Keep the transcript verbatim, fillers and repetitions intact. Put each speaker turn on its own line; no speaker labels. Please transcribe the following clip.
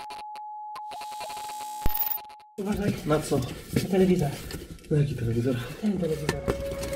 Uważaj
Na co?
na telewizor.
Na jaki telewizor?
Ten telewizor.